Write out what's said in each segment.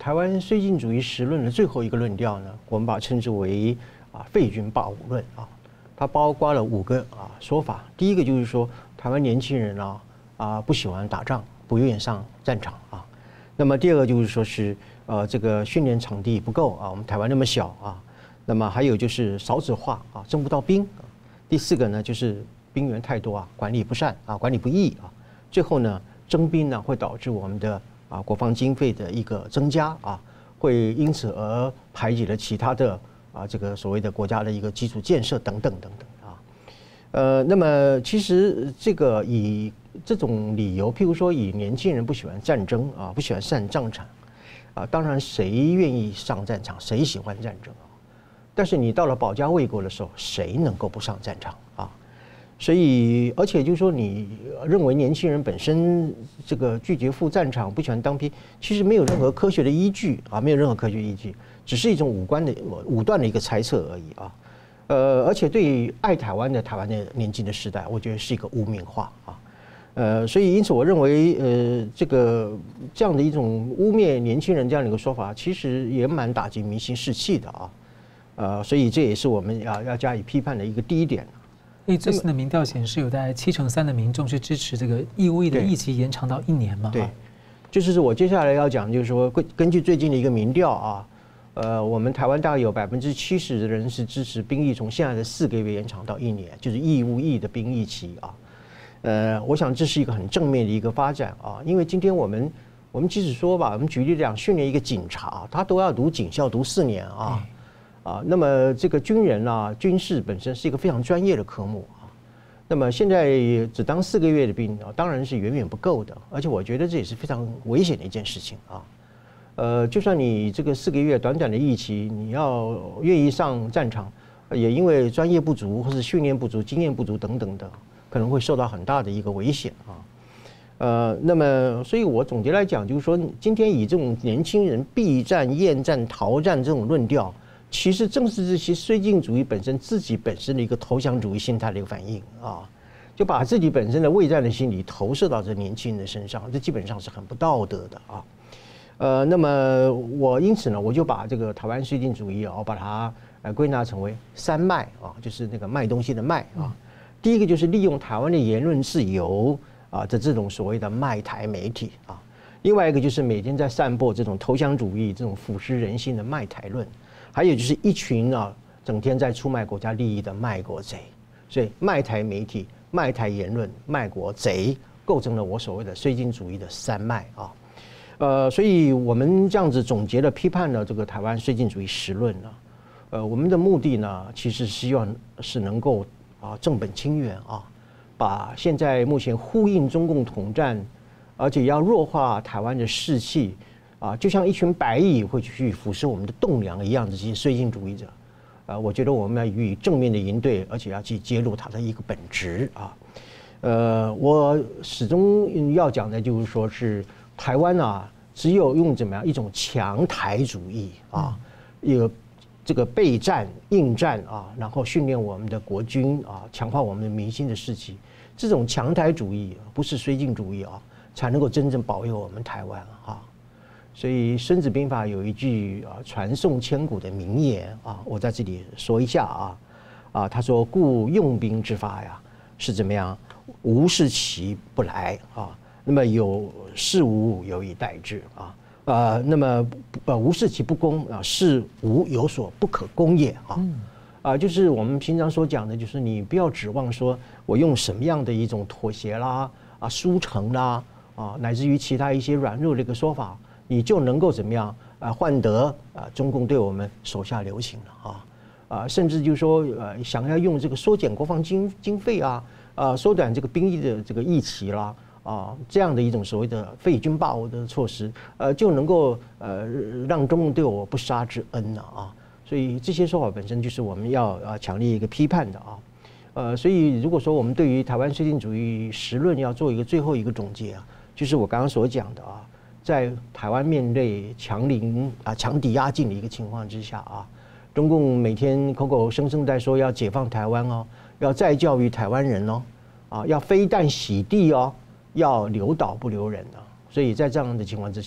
台湾绥靖主义实论的最后一个论调呢，我们把它称之为废军霸武论啊。它包括了5个说法。第一个就是说，台湾年轻人不喜欢打仗，不愿意上战场啊。那么第二个就是说是这个训练场地不够啊，我们台湾那么小啊。那么还有就是少子化啊，征不到兵啊。第4个呢就是兵源太多管理不善管理不易啊。最后呢，征兵呢会导致我们的国防经费的一个增加会因此而排挤了其他的这个所谓的国家的一个基础建设等等等等那么其实这个以这种理由，譬如说以年轻人不喜欢战争不喜欢上战场当然谁愿意上战场，谁喜欢战争但是你到了保家卫国的时候，谁能够不上战场所以，而且就是说，你认为年轻人本身这个拒绝赴战场、不喜欢当兵，其实没有任何科学的依据没有任何科学依据，只是一种武断的一个猜测而已而且对于爱台湾的年轻的时代，我觉得是一个污名化所以因此我认为这样的一种污蔑年轻人这样的一个说法，其实也蛮打击民心士气的所以这也是我们要加以批判的一个第一点。 所以最新的民调显示，有大概73%的民众是支持这个义务役的役期延长到1年嘛？ 对，就是我接下来要讲，就是说根据最近的一个民调我们台湾大概有70%的人是支持兵役从现在的4个月延长到1年，就是义务役的兵役期我想这是一个很正面的一个发展因为今天我们即使说吧，我们举例讲训练一个警察，他都要读警校读4年那么这个军人军事本身是一个非常专业的科目那么现在只当4个月的兵当然是远远不够的，而且我觉得这也是非常危险的一件事情就算你这个4个月短短的役期，你要愿意上战场，也因为专业不足或是训练不足、经验不足等等的，可能会受到很大的一个危险那么所以我总结来讲，就是说今天以这种年轻人避战、厌战、逃战这种论调，其实正是这些绥靖主义自己本身的一个投降主义心态的一个反应就把自己本身的畏战的心理投射到这年轻人的身上，这基本上是很不道德的那么我因此呢，我就把这个台湾绥靖主义把它归纳成为3卖就是那个卖东西的卖第一个就是利用台湾的言论自由的这种所谓的卖台媒体另外一个就是每天在散播这种投降主义、这种腐蚀人心的卖台论。还有就是一群整天在出卖国家利益的卖国贼，所以卖台媒体、卖台言论、卖国贼，构成了我所谓的绥靖主义的3卖所以我们这样子总结了批判了这个台湾绥靖主义实论我们的目的呢，其实希望是能够正本清源把现在目前呼应中共统战，而且要弱化台湾的士气。就像一群白蚁会去腐蚀我们的栋梁一样的这些绥靖主义者，我觉得我们要予以正面的应对，而且要去揭露它的一个本质我始终要讲的就是说是台湾只有用怎么样一种强台主义有这个备战、应战然后训练我们的国军强化我们的民心的士气，这种强台主义不是绥靖主义才能够真正保佑我们台湾所以《孙子兵法》有一句传颂千古的名言我在这里说一下他说：“故用兵之法是怎么样？无事其不来那么有事无有以待之那么无事其不攻事无有所不可攻也就是我们平常所讲的，就是你不要指望说我用什么样的一种妥协啦输诚啦乃至于其他一些软弱的一个说法。”你就能够怎么样换得中共对我们手下留情了甚至就是说想要用这个缩减国防经费缩短这个兵役的这个役期啦这样的一种所谓的废军霸武的措施就能够让中共对我不杀之恩所以这些说法本身就是我们要强烈一个批判的所以如果说我们对于台湾绥靖主义实论要做一个最后一个总结就是我刚刚所讲的在台湾面对强敌压境的一个情况之下中共每天口口声声在说要解放台湾要再教育台湾人要非但洗地要留岛不留人所以在这样的情况之下，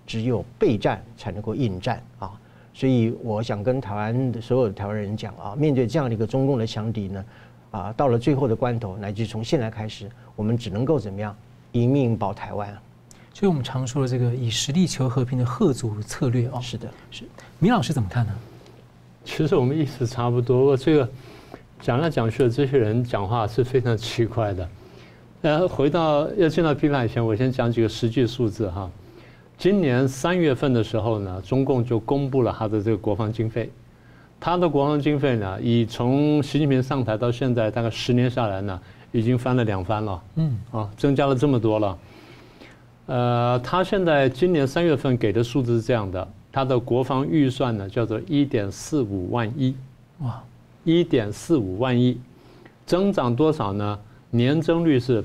只有备战才能够应战啊。所以我想跟台湾的所有的台湾人讲啊，面对这样的一个中共的强敌呢，啊，到了最后的关头，乃至从现在开始，我们只能够怎么样，一命保台湾。 所以我们常说的这个以实力求和平的吓阻策略哦。 是的， 是。明老师怎么看呢？ 其实我们意思差不多。这个讲来讲去的这些人讲话是非常奇怪的。回到要进到批判以前，我先讲几个实际数字哈。今年3月份的时候呢，中共就公布了他的这个国防经费。他的国防经费呢，以从习近平上台到现在大概10年下来呢，已经翻了2番了。增加了这么多了。他现在今年3月份给的数字是这样的，他的国防预算呢叫做1.45万亿。哇，1.45万亿，增长多少呢？年增率是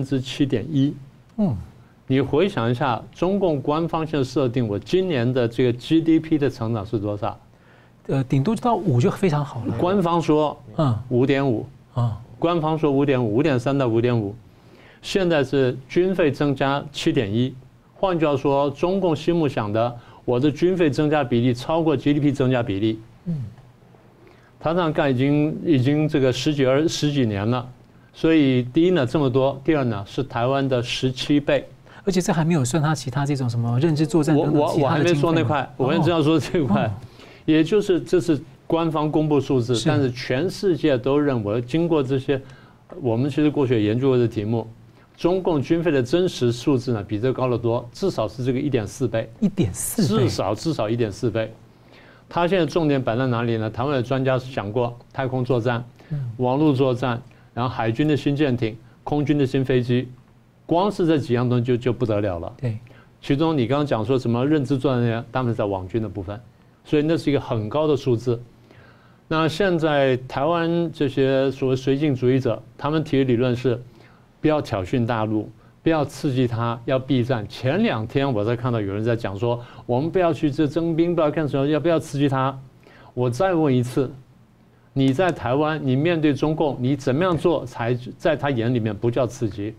7.1%。你回想一下，中共官方现在设定，我今年的这个 GDP 的成长是多少？ 顶多到5就非常好了。 官方说5.5官方说5.3到5.5，现在是军费增加7.1。换句话说，中共心目想的，我的军费增加比例超过 GDP 增加比例。他这样干已经这个十几年了。所以第一呢这么多，第二呢是台湾的17倍。 而且这还没有算他其他这种什么认知作战等等其他的经费。我还没说那块，我只要说这块，也就是这是官方公布数字，但是全世界都认为，经过这些，我们其实过去也研究过这题目，中共军费的真实数字呢比这高得多，至少是这个1.4倍 ，1.4倍， 至少1.4倍。他现在重点摆在哪里呢？台湾的专家想过，太空作战、网络作战，然后海军的新舰艇、空军的新飞机。光是这几样东西就不得了了。 对， 其中你刚刚讲说什么认知作战，他们在网军的部分，所以那是一个很高的数字。那现在台湾这些所谓绥靖主义者，他们提的理论是，不要挑衅大陆，不要刺激他，要避战。前2天我在看到有人在讲说，我们不要去这征兵，不要干什么，要不要刺激他？我再问一次，你在台湾，你面对中共，你怎么样做才在他眼里面不叫刺激？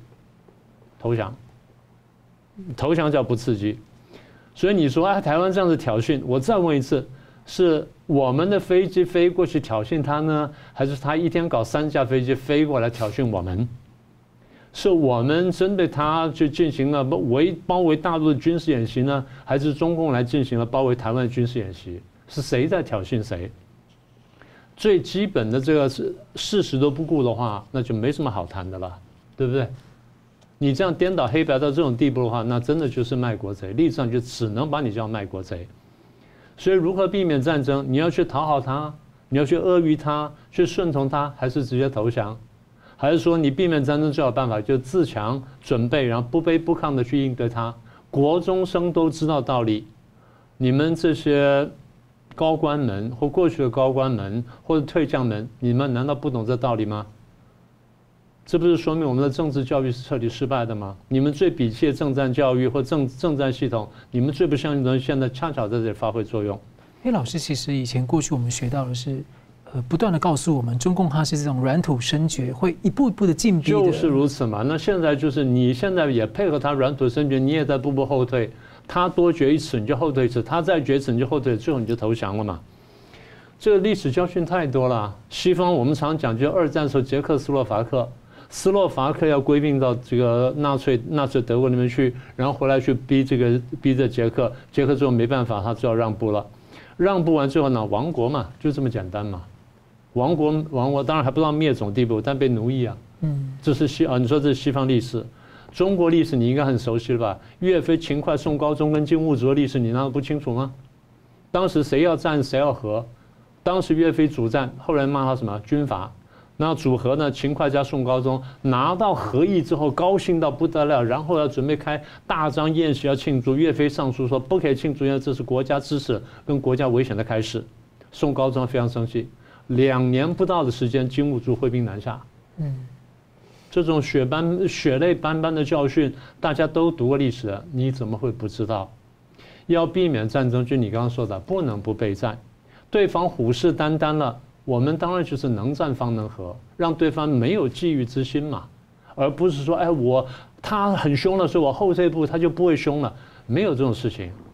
投降叫不刺激。所以你说台湾这样子挑衅，我再问一次，是我们的飞机飞过去挑衅他呢，还是他一天搞3架飞机飞过来挑衅我们？是我们针对他就进行了包围大陆的军事演习呢，还是中共来进行了包围台湾的军事演习？是谁在挑衅谁？最基本的这个事实都不顾的话，那就没什么好谈的了，对不对？你这样颠倒黑白到这种地步的话，那真的就是卖国贼，历史上就只能把你叫卖国贼。所以如何避免战争？你要去讨好他，你要去阿谀他，去顺从他，还是直接投降？还是说你避免战争最好办法就是自强准备，然后不卑不亢的去应对他？国中生都知道道理，你们这些高官们或过去的高官们或者退将们，你们难道不懂这道理吗？这不是说明我们的政治教育是彻底失败的吗？你们最鄙弃的政战教育或政战系统，你们最不相信的东西，现在恰巧在这里发挥作用。 老师，其实以前过去我们学到的是，不断的告诉我们，中共它是这种软土生绝，会一步一步的进逼的。 就是如此嘛。那现在就是你现在也配合他软土生绝，你也在步步后退。他多决一尺你就后退一尺，他再决一尺你就后退，最后你就投降了嘛。这个历史教训太多了。西方我们常讲，就2战的时候捷克斯洛伐克要归并到这个纳粹德国那边去，然后回来去逼着捷克最后没办法，他只好让步了。让步完之后呢，亡国嘛，就这么简单嘛。亡国当然还不到灭种地步，但被奴役啊。这是你说这是西方历史，中国历史你应该很熟悉了吧？岳飞、秦桧、宋高宗跟金兀术的历史你难道不清楚吗？当时谁要战谁要和？当时岳飞主战，后来骂他什么军阀。那主和呢？秦桧加宋高宗拿到和议之后，高兴到不得了，然后要准备开大张宴席要庆祝。岳飞上书说不可以庆祝，因为这是国家之事跟国家危险的开始。宋高宗非常生气，2年不到的时间，金兀术挥兵南下。这种血泪斑斑的教训，大家都读过历史了，你怎么会不知道？要避免战争，就你刚刚说的，不能不备战。对方虎视眈眈了。我们当然就是能战方能和，让对方没有觊觎之心嘛，而不是说他很凶了，所以我后退一步他就不会凶了，没有这种事情。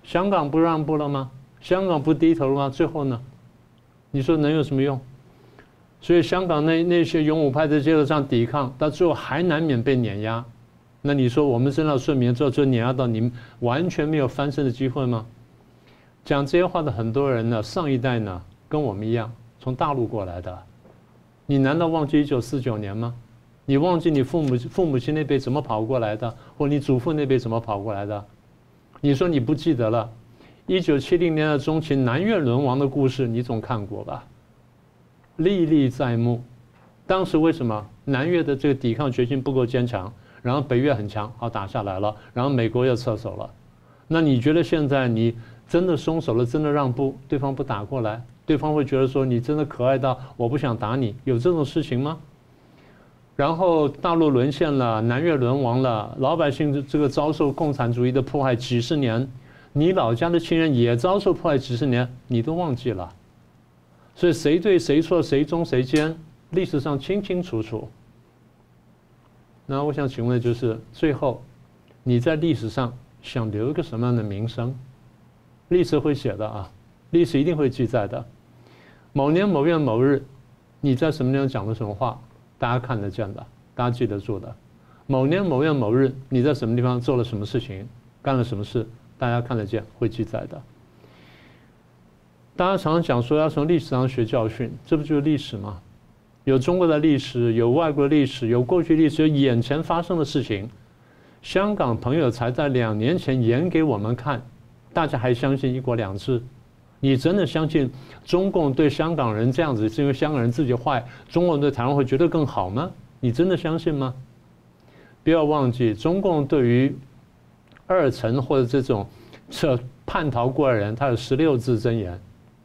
香港不让步了吗？香港不低头了吗？最后呢？你说能有什么用？所以香港那些勇武派在街头上抵抗，到最后还难免被碾压。那你说我们真的顺民之后就碾压到你们完全没有翻身的机会吗？讲这些话的很多人呢，上一代呢跟我们一样从大陆过来的，你难道忘记1949年吗？你忘记你父母亲那辈怎么跑过来的，或你祖父那辈怎么跑过来的？你说你不记得了？1970年的中期南越沦亡的故事，你总看过吧？历历在目。当时为什么南越的这个抵抗决心不够坚强，然后北越很强，好打下来了，然后美国又撤手了。那你觉得现在你真的松手了，真的让步，对方不打过来，对方会觉得说你真的可爱到我不想打你，有这种事情吗？然后大陆沦陷了，南越沦亡了，老百姓这个遭受共产主义的迫害几十年，你老家的亲人也遭受迫害几十年，你都忘记了。所以谁对谁错，谁忠谁奸，历史上清清楚楚。那我想请问的就是，最后你在历史上想留一个什么样的名声？历史会写的啊，历史一定会记载的。某年某月某日，你在什么地方讲了什么话，大家看得见的，大家记得住的。某年某月某日，你在什么地方做了什么事情，干了什么事，大家看得见，会记载的。大家常常讲说要从历史上学教训，这不就是历史吗？有中国的历史，有外国的历史，有过去历史，有眼前发生的事情。香港朋友才在2年前演给我们看，大家还相信一国两制？你真的相信中共对香港人这样子是因为香港人自己坏，中国人对台湾会觉得更好吗？你真的相信吗？不要忘记，中共对于二层或者这种叛逃过来人，他有16字真言。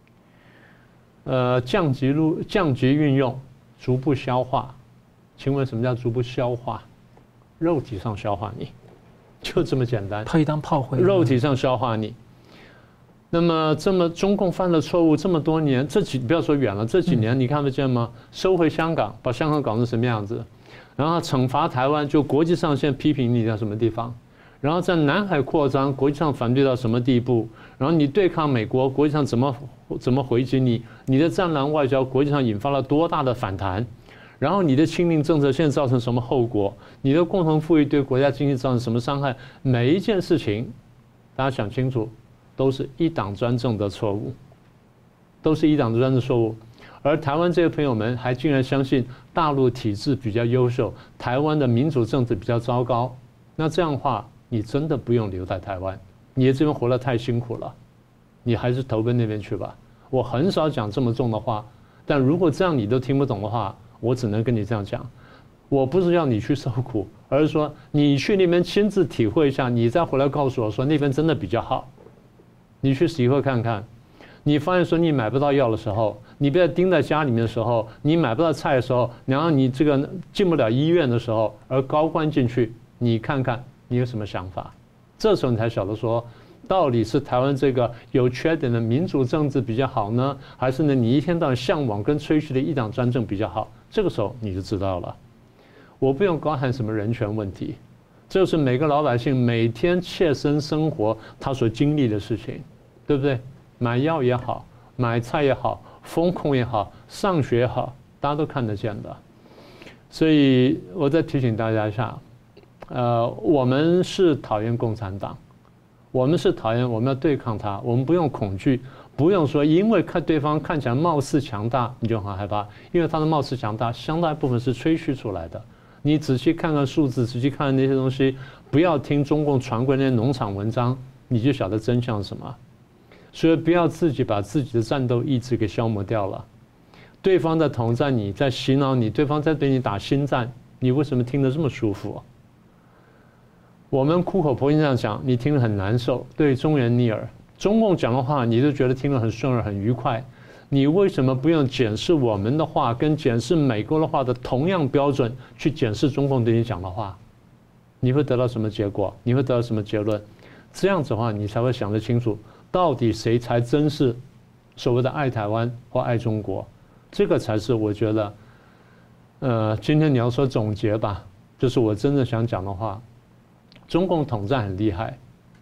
降级运用，逐步消化。请问什么叫逐步消化？肉体上消化你，就这么简单。 可以当炮灰。 肉体上消化你。那么中共犯了错误这么多年，不要说远了，这几年你看得见吗？收回香港，把香港搞成什么样子？然后惩罚台湾，就国际上现在批评你在什么地方？然后在南海扩张，国际上反对到什么地步？然后你对抗美国，国际上怎么回击你？你的战狼外交，国际上引发了多大的反弹？然后你的亲民政策现在造成什么后果？你的共同富裕对国家经济造成什么伤害？每一件事情，大家想清楚，都是一党专政的错误，都是一党专政的错误。而台湾这些朋友们还竟然相信大陆体制比较优秀，台湾的民主政治比较糟糕。那这样的话，你真的不用留在台湾，你在这边活得太辛苦了，你还是投奔那边去吧。我很少讲这么重的话，但如果这样你都听不懂的话，我只能跟你这样讲。我不是要你去受苦，而是说你去那边亲自体会一下，你再回来告诉我说那边真的比较好。你去体会看看，你发现说你买不到药的时候，你被盯在家里面的时候，你买不到菜的时候，然后你这个进不了医院的时候，而高官进去，你看看你有什么想法？这时候你才晓得说，到底是台湾这个有缺点的民主政治比较好呢，还是呢你一天到晚向往跟吹嘘的一党专政比较好？这个时候你就知道了。我不用高谈什么人权问题，这是每个老百姓每天切身生活他所经历的事情，对不对？买药也好，买菜也好，风控也好，上学也好，大家都看得见的。所以我再提醒大家一下，我们是讨厌共产党，我们是讨厌，我们要对抗他，我们不用恐惧，不用说因为看对方看起来貌似强大你就很害怕，因为他的貌似强大相当一部分是吹嘘出来的。你仔细看看数字，仔细看看那些东西，不要听中共传过那些农场文章，你就晓得真相是什么。所以不要自己把自己的战斗意志给消磨掉了。对方在统战你，在洗脑你，对方在对你打心战，你为什么听得这么舒服？我们苦口婆心这样讲，你听得很难受，对忠言逆耳。中共讲的话，你就觉得听得很顺耳、很愉快。你为什么不用检视我们的话跟检视美国的话的同样标准去检视中共对你讲的话？你会得到什么结果？你会得到什么结论？这样子的话，你才会想得清楚，到底谁才真是所谓的爱台湾或爱中国？这个才是我觉得，今天你要说总结吧，就是我真的想讲的话。中共统战很厉害，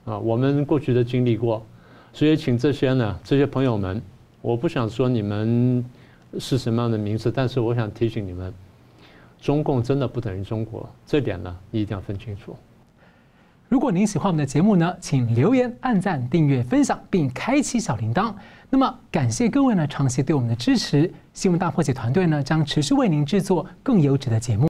啊，我们过去的经历过，所以请这些朋友们，我不想说你们是什么样的名字，但是我想提醒你们，中共真的不等于中国，这点呢你一定要分清楚。 如果您喜欢我们的节目呢，请留言、按赞、订阅、分享，并开启小铃铛。那么，感谢各位呢长期对我们的支持。新闻大破解团队呢将持续为您制作更优质的节目。